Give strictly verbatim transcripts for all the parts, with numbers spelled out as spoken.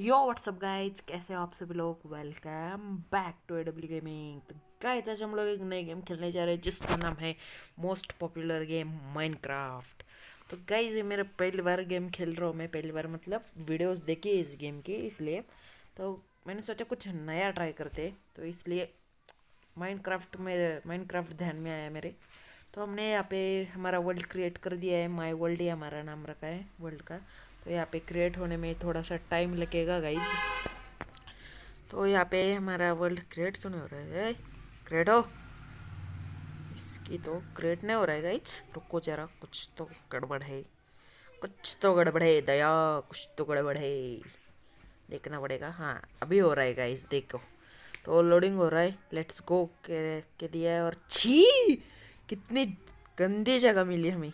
यो what's up guys, कैसे हो आप सभी लोग। Welcome back to AW Gaming. तो गाइज आज हम लोग एक नई गेम खेलने जा रहे हैं जिसका नाम है मोस्ट पॉपुलर गेम माइनक्राफ्ट। तो गाइज ये मेरा पहली बार गेम खेल रहा हूँ मैं, पहली बार मतलब वीडियोस देखी इस गेम की, इसलिए तो मैंने सोचा कुछ नया ट्राई करते, तो इसलिए माइनक्राफ्ट में माइनक्राफ्ट ध्यान में आया मेरे। तो हमने यहाँ पे हमारा वर्ल्ड क्रिएट कर दिया है, माई वर्ल्ड ही हमारा नाम रखा है वर्ल्ड का। तो यहाँ पे क्रिएट होने में थोड़ा सा टाइम लगेगा गाइज। तो यहाँ पे हमारा वर्ल्ड क्रिएट क्यों नहीं हो रहा है? क्रिएट हो, इसकी तो क्रिएट नहीं हो रहा है गाइज। रुको जरा, कुछ तो गड़बड़ है, कुछ तो गड़बड़ है दया, कुछ तो गड़बड़ है, देखना पड़ेगा। हाँ अभी हो रहा है गाइज, देखो। तो लोडिंग हो रहा है, लेट्स गो के, के दिया है। और छी, कितनी गंदी जगह मिली हमें,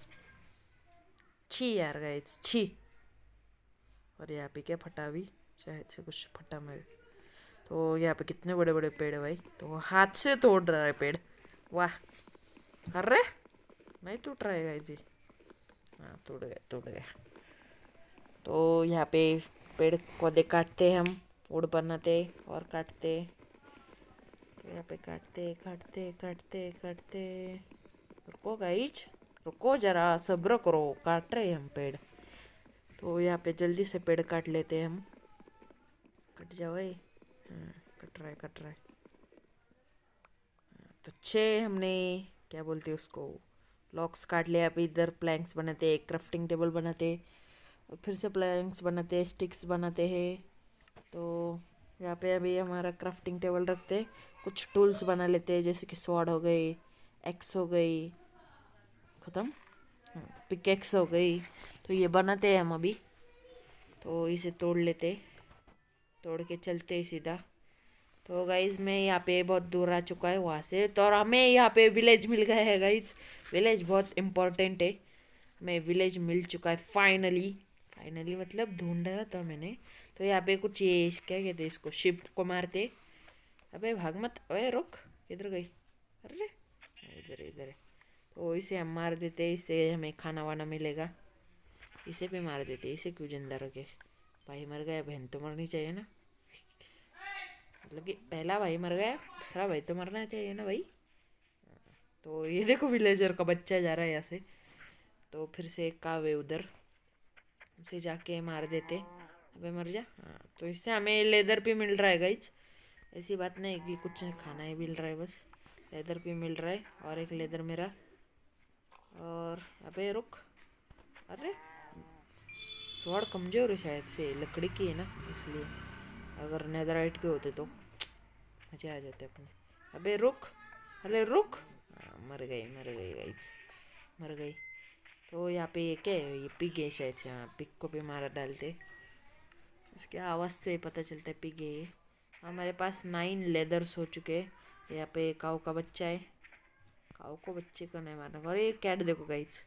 छी यार गाइज, छी। और यहाँ पे क्या फटा, अभी शायद से कुछ फटा मेरे। तो यहाँ पे कितने बड़े बड़े पेड़ है भाई, तो हाथ से तोड़ रहा है पेड़। वाह, अरे नहीं टूट रहा है गाइज जी। हाँ टूट गया, टूट गया। तो यहाँ पे पेड़ पौधे काटते हम, वुड बनाते और काटते। तो यहाँ पे काटते काटते काटते काटते। रुको गाइज, रुको जरा, सब्र करो, काट रहे हैं हम पेड़। तो यहाँ पे जल्दी से पेड़ काट लेते हैं हम। कट जाओ भाई। हाँ कट रहा है, कट रहा है। तो छः हमने, क्या बोलते हैं उसको, लॉक्स काट लिया। अभी इधर प्लैंक्स बनाते, एक क्राफ्टिंग टेबल बनाते, और फिर से प्लैंक्स बनाते, स्टिक्स बनाते हैं। तो यहाँ पे अभी हमारा क्राफ्टिंग टेबल रखते, कुछ टूल्स बना लेते हैं, जैसे कि स्वॉर्ड हो गई, एक्स हो गई, ख़त्म, पिकेक्स हो गई। तो ये बनाते हैं हम अभी। तो इसे तोड़ लेते, तोड़ के चलते ही सीधा। तो गाइज मैं यहाँ पे बहुत दूर आ चुका है वहाँ से, तो और हमें यहाँ पे विलेज मिल गया है गाइज। विलेज बहुत इम्पोर्टेंट है, हमें विलेज मिल चुका है फाइनली। फाइनली मतलब ढूंढा था मैंने। तो यहाँ पे कुछ ये क्या कहते हैं इसको, शिप को मारते। अबे भाग मत, ओए रुक, किधर गई? अरे इधर इधर है। तो इसे हम मार देते, इससे हमें खाना वाना मिलेगा। इसे भी मार देते, इसे क्यों जिंदा रखे? भाई मर गया, बहन तो मरनी चाहिए ना। मतलब कि पहला भाई मर गया, दूसरा भाई तो मरना चाहिए ना भाई। तो ये देखो विलेजर का बच्चा जा रहा है यहाँ से। तो फिर से एक काव है उधर, उसे जाके मार देते। अबे मर जा। हाँ तो इससे हमें लेदर भी मिल रहा है गाइज। ऐसी बात नहीं कि कुछ खाना ही मिल रहा है, बस लेदर भी मिल रहा है। और एक लेदर मेरा। और अबे रुक, अरे स्वॉर्ड कमजोर है शायद से, लकड़ी की है ना इसलिए। अगर नेदरराइट के होते तो मजे आ जाते अपने। अबे रुक, अरे रुक। हाँ, मर गई मर गई गाइस, मर गई। तो यहाँ पे ये क्या है, ये पिग है शायद से। हाँ पिग को भी मारा डालते, इसके आवाज़ से पता चलता है पिग है ये। हमारे पास नाइन लेदर्स हो चुके हैं। यहाँ पे काऊ का बच्चा है, काऊ को बच्चे को नहीं मारना। और ये कैट देखो गाइज।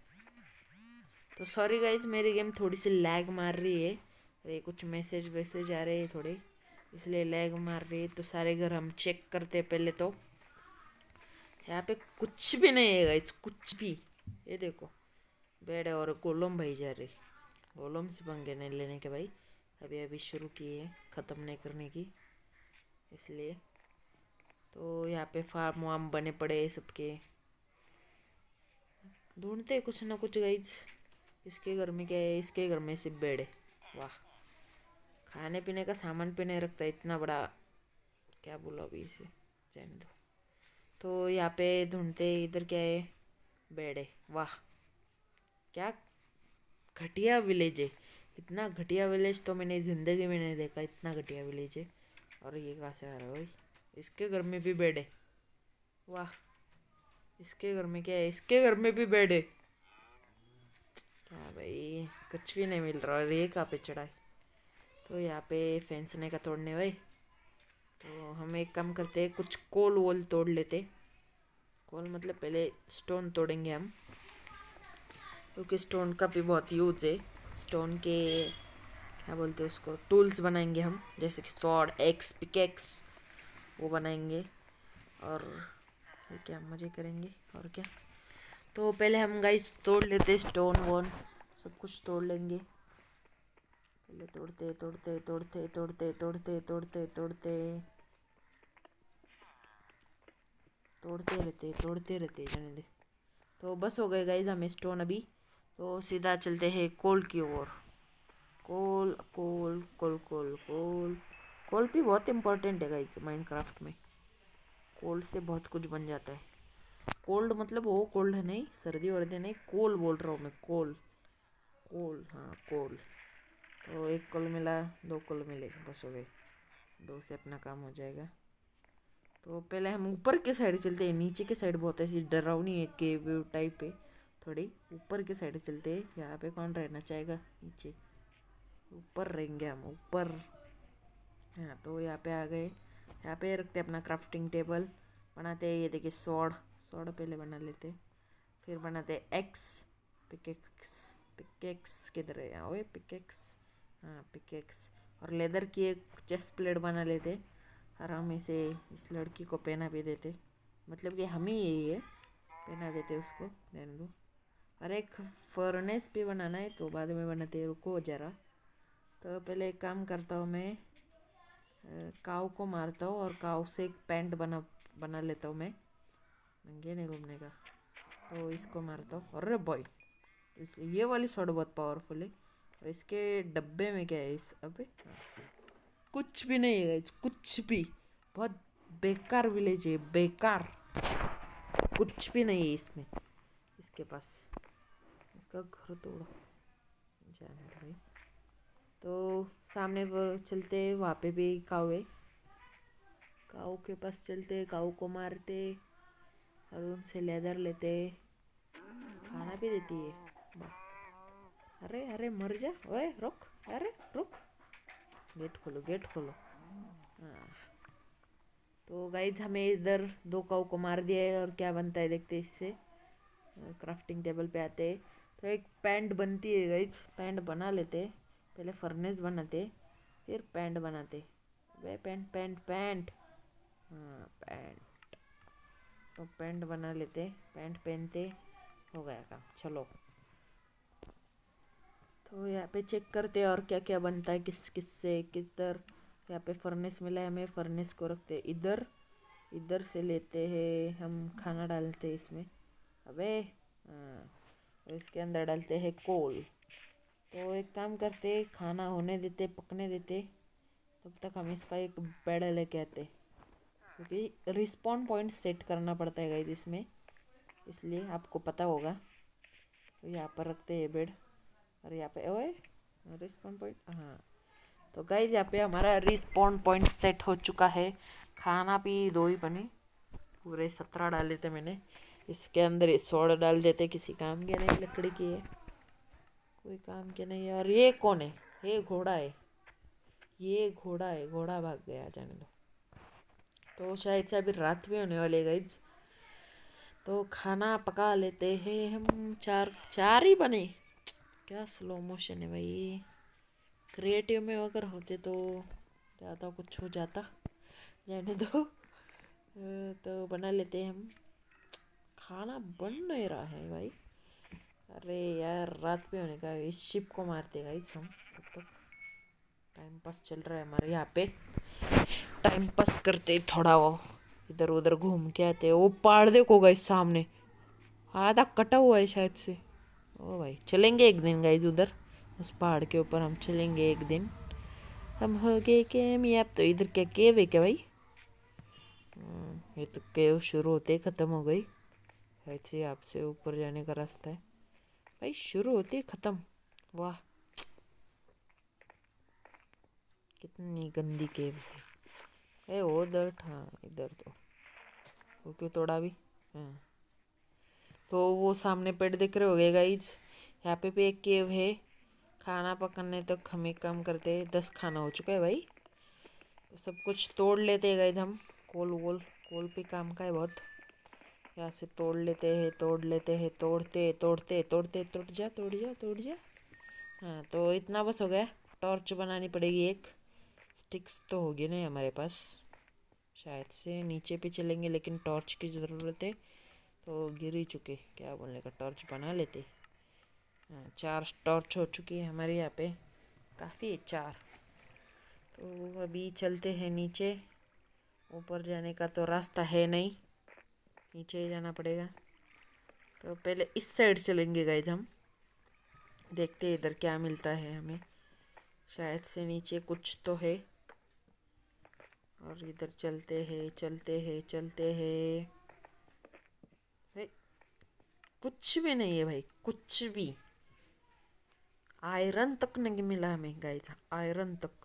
तो सॉरी गाइज, मेरी गेम थोड़ी सी लैग मार रही है। अरे कुछ मैसेज वैसेज आ रहे हैं थोड़े, इसलिए लैग मार रही है। तो सारे घर हम चेक करते हैं पहले। तो यहाँ पे कुछ भी नहीं है गाइज, कुछ भी। ये देखो बेड है, और गोलम भाई जा रहे। गोलम से पंगे नहीं लेने के भाई, अभी अभी शुरू किए हैं, ख़त्म नहीं करने की, इसलिए। तो यहाँ पे फार्म वार्म बने पड़े हैं सबके, ढूंढते कुछ ना कुछ गाइज। इसके घर में क्या है? इसके घर में सिर्फ बेड है। वाह, खाने पीने का सामान भी नहीं रखता इतना बड़ा, क्या बोलो अभी इसे, जाने दो। तो यहाँ पे ढूंढते, इधर क्या है? बेड है। वाह, क्या घटिया विलेज है। इतना घटिया विलेज तो मैंने ज़िंदगी में नहीं देखा, इतना घटिया विलेज है। और ये कहाँ से आ रहा है भाई? इसके घर में भी बेड है। वाह, इसके घर में क्या है? इसके घर में भी बेड है। क्या भाई, कुछ भी नहीं मिल रहा। और ये कहाँ पे चढ़ा है? तो यहाँ पे फेंस ने का तोड़ने भाई। तो हम एक काम करते हैं, कुछ कोल वोल तोड़ लेते। कोल मतलब पहले स्टोन तोड़ेंगे हम, क्योंकि स्टोन का भी बहुत यूज है। स्टोन के क्या बोलते हैं उसको, टूल्स बनाएंगे हम, जैसे कि स्वॉर्ड, एक्स, पिकेक्स, वो बनाएंगे। और फिर क्या मजे करेंगे और क्या। तो पहले हम गाइस तोड़ लेते स्टोन वोन, सब कुछ तोड़ लेंगे। पहले तोड़ते तोड़ते तोड़ते तोड़ते तोड़ते तोड़ते तोड़ते तोड़ते रहते तोड़ते रहते जाने दे। तो बस हो गए गाइज हमें स्टोन अभी। तो सीधा चलते हैं कोल की ओर। कोल कोल कोल कोल कोल कोल भी बहुत इम्पोर्टेंट है गाइज माइनक्राफ्ट में। कोल से बहुत कुछ बन जाता है। कोल्ड मतलब वो कोल्ड है नहीं, सर्दी वर्दी नहीं, कोल बोल रहा हूँ मैं, कोल कोल हाँ कोल। तो एक कोल मिला, दो कोल मिले, बस हो गए, दो से अपना काम हो जाएगा। तो पहले हम ऊपर के साइड चलते हैं, नीचे के साइड बहुत ऐसी डरावनी है, केव टाइप है थोड़ी। ऊपर के साइड चलते हैं, यहाँ पे कौन रहना चाहेगा, नीचे ऊपर रहेंगे हम, ऊपर। हाँ तो यहाँ पे आ गए, यहाँ पे रखते अपना क्राफ्टिंग टेबल, बनाते हैं ये देखिए सॉर्ड। सॉर्ड पहले बना लेते, फिर बनाते एक्स, पिकेक्स। पिकेक्स किधर है, यहाँ ओए पिकेक्स, हाँ पिकेक्स। और लेदर की एक चेस्ट प्लेट बना लेते, और हम इसे इस लड़की को पहना भी देते, मतलब कि हम ही यही है, पहना देते उसको, रहने दो। और एक फर्नेस भी बनाना है तो बाद में बनाते, रुको ज़रा। तो पहले एक काम करता हूँ मैं, काऊ को मारता हूँ और काऊ से एक पैंट बना बना लेता हूँ मैं, नंगे नहीं घूमने का। तो इसको मारता हूँ। अरे बॉय, इस ये वाली शॉट बहुत पावरफुल है। और इसके डब्बे में क्या है इस, अबे कुछ भी नहीं है, कुछ भी, बहुत बेकार विलेज है, बेकार, कुछ भी नहीं है इसमें, इसके पास। इसका घर तोड़ो जाने दो भाई। तो सामने वो चलते, वहाँ पे भी काऊ है, काऊ के पास चलते, काऊ को मारते और उनसे लेदर लेते, खाना भी देती है। अरे अरे मर जा, ओए रुक, अरे रुक, गेट खोलो गेट खोलो। हाँ तो गाइज हमें इधर दो काऊ को मार दिया है, और क्या बनता है देखते इससे। क्राफ्टिंग टेबल पे आते, तो एक पैंट बनती है गाइज, पैंट बना लेते, पहले फर्नेस बनाते, फिर पैंट बनाते। वे पैंट पैंट पैंट हाँ पैंट। तो पैंट बना लेते, पैंट पहनते, हो गया काम, चलो। तो यहाँ पे चेक करते और क्या क्या बनता है, किस किस से किधर। यहाँ पे फर्नेस मिला है हमें, फर्नेस को रखते इधर, इधर से लेते हैं हम, खाना डालते हैं इसमें, अबे हाँ, और इसके अंदर डालते हैं कोल। तो एक काम करते, खाना होने देते, पकने देते, तब तक हम इसका एक बेड लेके आते, क्योंकि रिस्पॉन पॉइंट सेट करना पड़ता है गाइस इसमें, इसलिए आपको पता होगा। तो यहाँ पर रखते हैं बेड, और यहाँ पे ओए रिस्पॉन पॉइंट, हाँ। तो गाइस यहाँ पे हमारा रिस्पॉन पॉइंट सेट हो चुका है। खाना भी दो ही बने, पूरे सत्रह डाले थे मैंने। इसके अंदर सोडा डाल देते, किसी काम के नहीं, लकड़ी की है, कोई काम के नहीं है। और ये कौन है, ये घोड़ा है, ये घोड़ा है, घोड़ा भाग गया, जाने दो। तो शायद से अभी रात भी होने वाली है गाइस। तो खाना पका लेते हैं हम, चार चार ही बने, क्या स्लो मोशन है भाई। क्रिएटिव में अगर होते तो ज़्यादा कुछ हो जाता, जाने दो। तो बना लेते हैं हम, खाना बन नहीं रहा है भाई। अरे यार रात पे होने का, इस शिप को मारते गाइस हम, तब तक टाइम पास चल रहा है हमारे यहाँ पे, टाइम पास करते थोड़ा, वो इधर उधर घूम के आते। वो पहाड़ देखो गाइस सामने, आधा कटा हुआ है शायद से। ओ भाई चलेंगे एक दिन गाइस उधर, उस पहाड़ के ऊपर हम चलेंगे एक दिन। हम हो गए कामयाब। तो इधर क्या केव है क्या भाई, ये तो केव शुरू होते ही ख़त्म हो गई, ऐसे आपसे ऊपर जाने का रास्ता है भाई, शुरू होती है ख़त्म। वाह कितनी गंदी केव है, ए उधर, हाँ इधर तो, वो क्यों तोड़ा भी, हाँ। तो वो सामने पेड़ दिख रहे हो गए गाइज, यहाँ पे भी एक केव है। खाना पकाने तक हम एक काम करते हैं, दस खाना हो चुका है भाई। तो सब कुछ तोड़ लेते हैं गाइज हम, कोल वोल, कोल पे काम का है बहुत। यहाँ से तोड़ लेते हैं, तोड़ लेते हैं, तोड़ते तोड़ते तोड़ते, तोड़ जा तोड़ जा तोड़ जा। हाँ तो इतना बस हो गया। टॉर्च बनानी पड़ेगी एक, स्टिक्स तो होगी नहीं हमारे पास, शायद से नीचे पे चलेंगे, लेकिन टॉर्च की ज़रूरत है। तो गिर ही चुके, क्या बोलने का, टॉर्च बना लेते। हाँ चार टॉर्च हो चुकी है हमारे यहाँ पे। काफ़ी है चार। तो अभी चलते हैं नीचे। ऊपर जाने का तो रास्ता है नहीं, नीचे ही जाना पड़ेगा। तो पहले इस साइड चलेंगे गाइस हम, देखते हैं इधर क्या मिलता है हमें। शायद से नीचे कुछ तो है। और इधर चलते हैं चलते हैं चलते हैं। भाई कुछ भी नहीं है भाई, कुछ भी। आयरन तक नहीं मिला हमें गाइस, आयरन तक।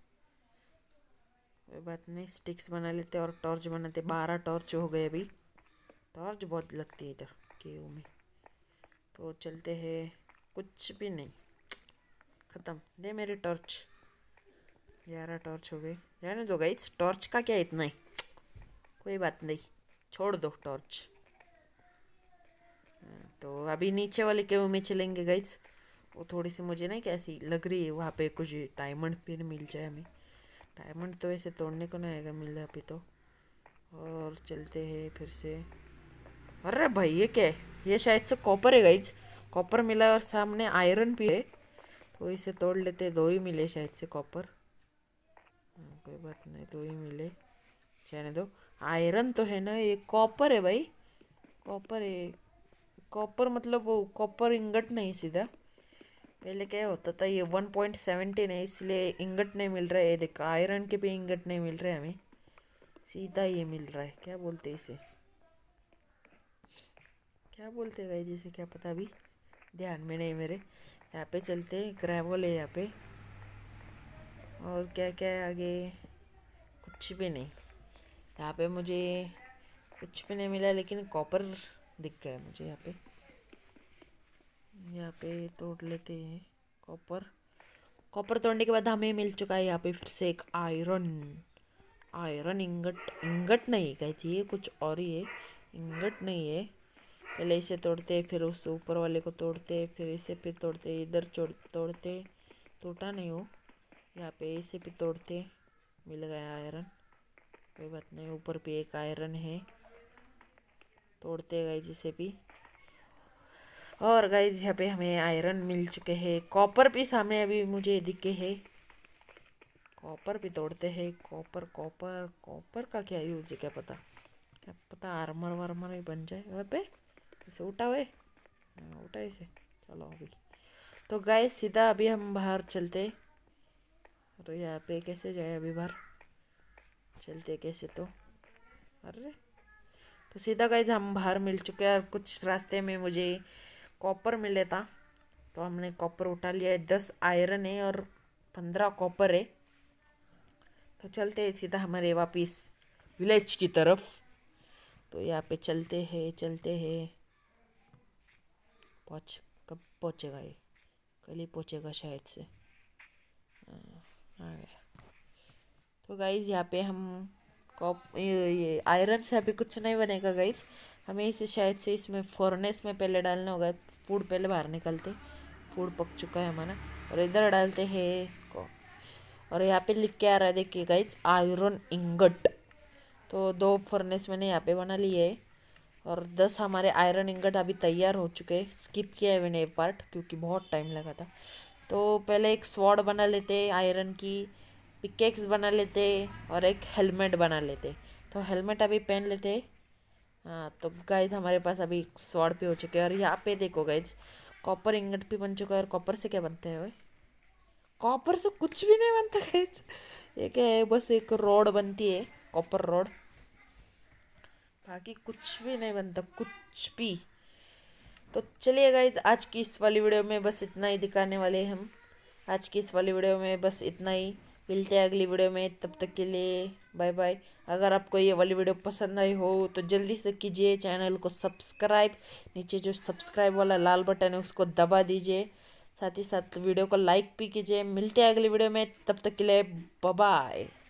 कोई बात नहीं, स्टिक्स बना लेते और टॉर्च बनाते। बारह टॉर्च हो गए अभी। टॉर्च बहुत लगती है इधर केव में। तो चलते हैं। कुछ भी नहीं, ख़त्म। दे मेरी टॉर्च। ग्यारह टॉर्च हो गए। रहने दो गाइस, टॉर्च का क्या इतना ही, कोई बात नहीं, छोड़ दो टॉर्च। तो अभी नीचे वाले केव में चलेंगे गाइस। वो थोड़ी सी मुझे नहीं कैसी लग रही है, वहाँ पे कुछ डायमंड पिन मिल जाए हमें। डायमंड तो ऐसे तोड़ने को नहीं आएगा, मिल रहा अभी तो। और चलते हैं फिर से। अरे भाई ये क्या है? ये शायद से कॉपर है गाइज। कॉपर मिला और सामने आयरन भी है, तो इसे तोड़ लेते। दो ही मिले शायद से कॉपर। कोई बात नहीं, दो ही मिले, जाने दो। आयरन तो है ना, ये कॉपर है भाई। कॉपर है, कॉपर मतलब वो कॉपर इंगट नहीं सीधा। पहले क्या होता था, ये वन पॉइंट सेवेंटीन है इसलिए इंगट नहीं मिल रहा है। ये देख, आयरन के भी इंगट नहीं मिल रहे हमें, सीधा ये मिल रहा है। क्या बोलते हैं इसे, क्या बोलते हैं जिसे, क्या पता, अभी ध्यान में नहीं मेरे। यहाँ पे चलते, ग्रेवल है यहाँ पे। और क्या क्या है आगे, कुछ भी नहीं। यहाँ पे मुझे कुछ भी नहीं मिला, लेकिन कॉपर दिख गया मुझे यहाँ पे। यहाँ पे तोड़ लेते हैं कॉपर। कॉपर तोड़ने के बाद हमें मिल चुका है यहाँ पे फिर से एक आयरन। आयरन इंगट, इंगट नहीं कहती है, कुछ और ही है, इंगट नहीं है। पहले इसे तोड़ते, फिर उस ऊपर वाले को तोड़ते, फिर इसे फिर तोड़ते, इधर तोड़ते, टूटा नहीं हो। यहाँ पे इसे भी तोड़ते, मिल गया आयरन। कोई बात नहीं, ऊपर भी एक आयरन है, तोड़ते गए जिसे भी। और गाइज यहाँ पे हमें आयरन मिल चुके हैं। कॉपर भी सामने अभी मुझे दिखे है, कॉपर भी तोड़ते हैं। कॉपर कॉपर कॉपर का क्या यूज है, क्या पता, क्या पता आर्मर वार्मर ही बन जाए। वहाँ पे इसे उठा हुए, उठा इसे, चलो अभी। तो गाइस सीधा अभी हम बाहर चलते। तो यहाँ पे कैसे जाए अभी बाहर, चलते कैसे तो, अरे तो सीधा गाइस हम बाहर मिल चुके हैं। और कुछ रास्ते में मुझे कॉपर मिले था, तो हमने कॉपर उठा लिया है। दस आयरन है और पंद्रह कॉपर है। तो चलते हैं सीधा हमारे वापिस विलेज की तरफ। तो यहाँ पे चलते हैं चलते हैं। पहुँच कब पहुँचेगा ये, कल ही पहुँचेगा शायद से। आ गया। तो गाइज यहाँ पे हम कॉप ये, ये आयरन से अभी कुछ नहीं बनेगा गाइज। हमें इसे शायद से इसमें फर्नेस में पहले डालना होगा। फूड पहले बाहर निकलते, फूड पक चुका है हमारा। और इधर डालते हैं को, और यहाँ पे लिख के आ रहा है देखिए गाइज, आयरन इंगट। तो दो फर्नेस मैंने यहाँ पे बना लिए है, और दस हमारे आयरन इंगट अभी तैयार हो चुके हैं। स्किप किया है मैंने ये पार्ट क्योंकि बहुत टाइम लगा था। तो पहले एक स्वॉर्ड बना लेते आयरन की, पिकेक्स बना लेते, और एक हेलमेट बना लेते। तो हेलमेट अभी पहन लेते। हाँ तो गाइज हमारे पास अभी स्वॉर्ड पे हो चुके हैं। और यहाँ पे देखो गाइज, कॉपर इंगट भी बन चुका है। और कॉपर से क्या बनते हैं भाई, कॉपर से कुछ भी नहीं बनता गाइज। ये क्या है, बस एक रोड बनती है, कॉपर रोड, बाकी कुछ भी नहीं बनता, कुछ भी। तो चलिए गाइज, आज की इस वाली वीडियो में बस इतना ही दिखाने वाले हैं हम। आज की इस वाली वीडियो में बस इतना ही। मिलते हैं अगली वीडियो में, तब तक के लिए बाय बाय। अगर आपको ये वाली वीडियो पसंद आई हो तो जल्दी से कीजिए चैनल को सब्सक्राइब। नीचे जो सब्सक्राइब वाला लाल बटन है उसको दबा दीजिए। साथ ही साथ वीडियो को लाइक भी कीजिए। मिलते हैं अगली वीडियो में, तब तक के लिए बाय बाय।